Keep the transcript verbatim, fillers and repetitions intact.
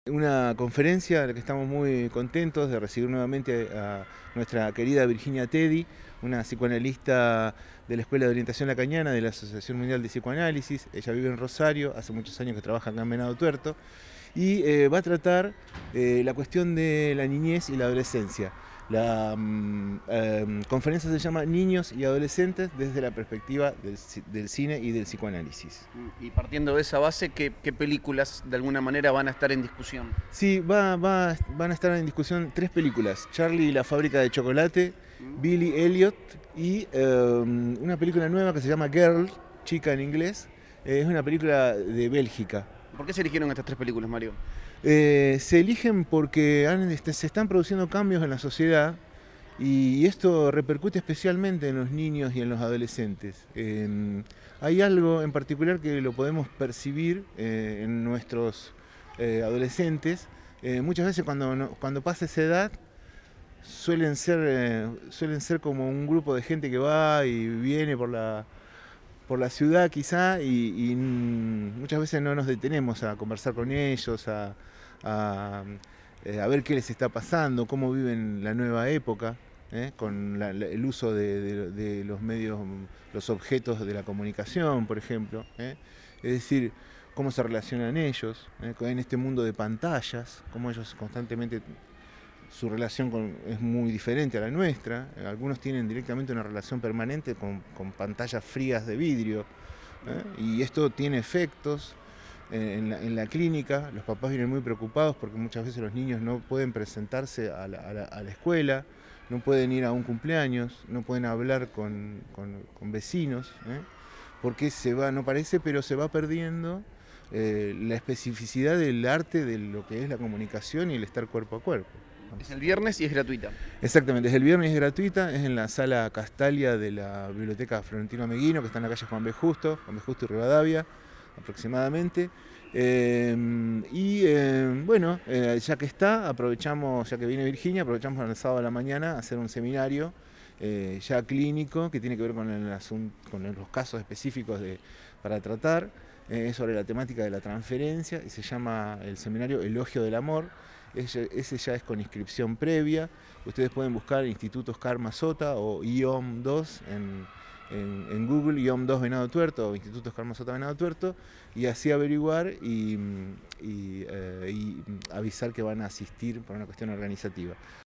Una conferencia en la que estamos muy contentos de recibir nuevamente a nuestra querida Virginia Teddy, una psicoanalista de la Escuela de Orientación Lacaniana de la Asociación Mundial de Psicoanálisis. Ella vive en Rosario, hace muchos años que trabaja acá en Venado Tuerto, y eh, va a tratar eh, la cuestión de la niñez y la adolescencia. La um, eh, conferencia se llama Niños y Adolescentes desde la perspectiva del, del cine y del psicoanálisis. Y partiendo de esa base, ¿qué, qué películas de alguna manera van a estar en discusión? Sí, va, va, van a estar en discusión tres películas: Charlie y la fábrica de chocolate, Billy Elliot y eh, una película nueva que se llama Girl, chica en inglés. Eh, es una película de Bélgica. ¿Por qué se eligieron estas tres películas, Mario? Eh, se eligen porque han, este, se están produciendo cambios en la sociedad y esto repercute especialmente en los niños y en los adolescentes. Eh, hay algo en particular que lo podemos percibir eh, en nuestros eh, adolescentes. Eh, muchas veces cuando, no, cuando pasa esa edad suelen ser, eh, suelen ser como un grupo de gente que va y viene por la, por la ciudad quizá y, y muchas veces no nos detenemos a conversar con ellos, a, a, a ver qué les está pasando, cómo viven la nueva época. ¿Eh? Con la, la, el uso de, de, de los medios, los objetos de la comunicación, por ejemplo. ¿eh? Es decir, cómo se relacionan ellos ¿eh? en este mundo de pantallas, cómo ellos constantemente, su relación con, es muy diferente a la nuestra. Algunos tienen directamente una relación permanente con, con pantallas frías de vidrio. ¿eh? Y esto tiene efectos en la, en la clínica. Los papás vienen muy preocupados porque muchas veces los niños no pueden presentarse a la, a la, a la escuela, no pueden ir a un cumpleaños, no pueden hablar con, con, con vecinos, ¿eh? porque se va, no parece, pero se va perdiendo eh, la especificidad del arte de lo que es la comunicación y el estar cuerpo a cuerpo. Es el viernes y es gratuita. Exactamente, es el viernes, es gratuita, es en la sala Castalia de la Biblioteca Florentino Ameguino, que está en la calle Juan B. Justo, Juan B. Justo y Rivadavia, aproximadamente. Eh, y eh, bueno, eh, ya que está, aprovechamos, ya que viene Virginia, aprovechamos el sábado a la mañana a hacer un seminario eh, ya clínico que tiene que ver con, el asunto, con los casos específicos de, para tratar, eh, sobre la temática de la transferencia, y se llama el seminario Elogio del Amor. Ese, ese ya es con inscripción previa. Ustedes pueden buscar Institutos Karma Sota o I O M dos en, en, en Google, I O M dos Venado Tuerto o Institutos Karma Sota Venado Tuerto, y así averiguar y, y, eh, y avisar que van a asistir por una cuestión organizativa.